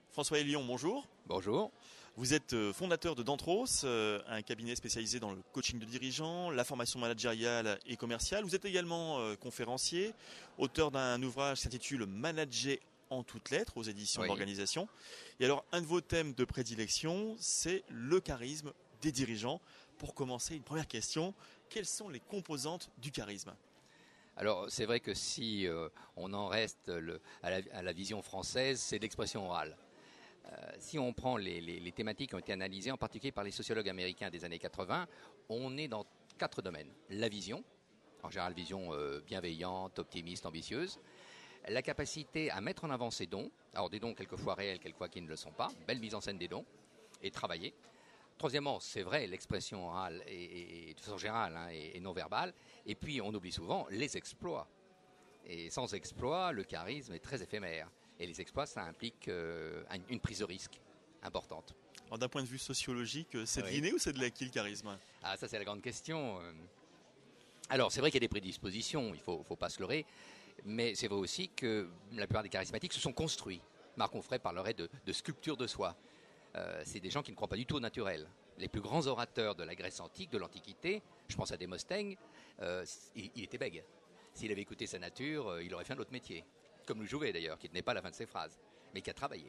François Elion, bonjour. Bonjour. Vous êtes fondateur de Dantros, un cabinet spécialisé dans le coaching de dirigeants, la formation managériale et commerciale. Vous êtes également conférencier, auteur d'un ouvrage qui s'intitule Manager en toutes lettres aux éditions d'Organisation. Et alors, un de vos thèmes de prédilection, c'est le charisme des dirigeants. Pour commencer, une première question, quelles sont les composantes du charisme ? Alors, c'est vrai que si on en reste à la vision française, c'est l'expression orale. Si on prend les thématiques qui ont été analysées, en particulier par les sociologues américains des années 80, on est dans 4 domaines. La vision, en général vision bienveillante, optimiste, ambitieuse. La capacité à mettre en avant ses dons, alors des dons quelquefois réels, quelquefois qui ne le sont pas, belle mise en scène des dons, et travailler. Troisièmement, c'est vrai, l'expression orale et de façon générale et non verbale. Et puis, on oublie souvent les exploits. Et sans exploits, le charisme est très éphémère. Et les exploits, ça implique une prise de risque importante. Alors, d'un point de vue sociologique, c'est de l'inné ou c'est de l'acquis le charisme ? Ah, ça c'est la grande question. Alors, c'est vrai qu'il y a des prédispositions, il ne faut pas se leurrer. Mais c'est vrai aussi que la plupart des charismatiques se sont construits. Marc Onfray parlerait de sculpture de soi. C'est des gens qui ne croient pas du tout au naturel. Les plus grands orateurs de la Grèce antique, de l'Antiquité, je pense à Démosthène, il était bègue. S'il avait écouté sa nature, il aurait fait un autre métier. Comme le Jouvet d'ailleurs, qui ne tenait pas la fin de ses phrases, mais qui a travaillé.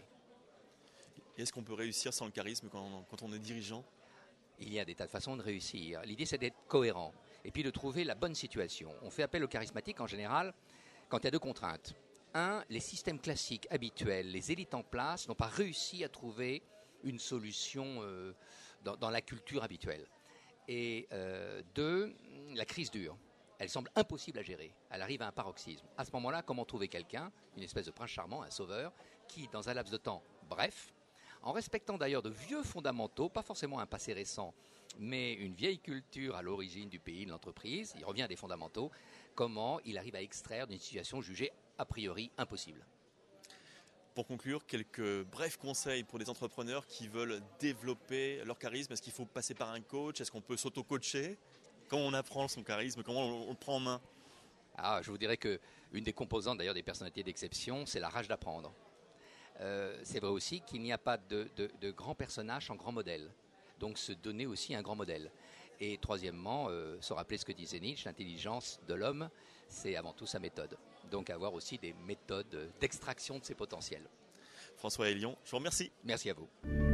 Et est-ce qu'on peut réussir sans le charisme quand on est dirigeant ? Il y a des tas de façons de réussir. L'idée, c'est d'être cohérent et puis de trouver la bonne situation. On fait appel au charismatique en général quand il y a 2 contraintes. 1, les systèmes classiques habituels, les élites en place n'ont pas réussi à trouver une solution dans la culture habituelle. Et 2, la crise dure. Elle semble impossible à gérer. Elle arrive à un paroxysme. À ce moment-là, comment trouver quelqu'un, une espèce de prince charmant, un sauveur, qui, dans un laps de temps bref, en respectant d'ailleurs de vieux fondamentaux, pas forcément un passé récent, mais une vieille culture à l'origine du pays, de l'entreprise, il revient à des fondamentaux, comment il arrive à extraire d'une situation jugée a priori impossible. Pour conclure, quelques brefs conseils pour les entrepreneurs qui veulent développer leur charisme. Est-ce qu'il faut passer par un coach ? Est-ce qu'on peut s'auto-coacher ? Comment on apprend son charisme ? Comment on le prend en main ? Je vous dirais qu'une des composantes d'ailleurs des personnalités d'exception, c'est la rage d'apprendre. C'est vrai aussi qu'il n'y a pas de grands personnages sans grands modèles. Donc se donner aussi un grand modèle. Et troisièmement, se rappeler ce que disait Nietzsche, l'intelligence de l'homme, c'est avant tout sa méthode. Donc avoir aussi des méthodes d'extraction de ses potentiels. François Elion, je vous remercie. Merci à vous.